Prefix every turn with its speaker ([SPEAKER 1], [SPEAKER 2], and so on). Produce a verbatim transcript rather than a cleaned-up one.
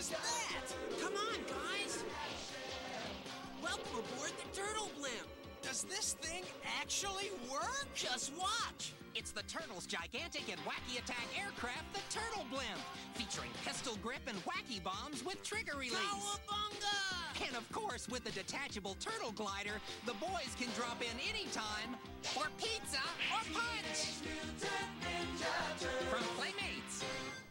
[SPEAKER 1] is that? Come on, guys. Welcome aboard the Turtle Blimp. Does this thing actually work? Just watch.
[SPEAKER 2] It's the Turtles' gigantic and wacky attack aircraft, the Turtle Blimp, featuring pistol grip and wacky bombs with trigger release.
[SPEAKER 1] Cowabunga!
[SPEAKER 2] And of course, with the detachable turtle glider, the boys can drop in anytime for pizza or punch. From Playmates.